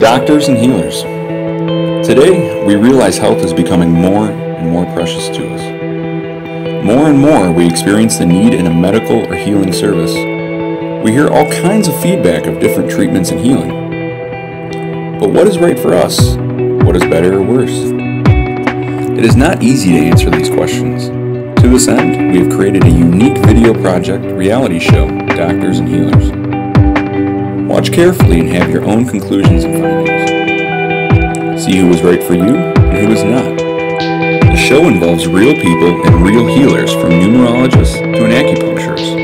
Doctors and healers. Today, we realize health is becoming more and more precious to us. More and more, we experience the need in a medical or healing service. We hear all kinds of feedback of different treatments and healing. But what is right for us? What is better or worse? It is not easy to answer these questions. To this end, we have created a unique video project reality show, Doctors and Healers. Watch carefully and have your own conclusions and findings. See who is right for you and who is not. The show involves real people and real healers, from numerologists to an acupuncturist.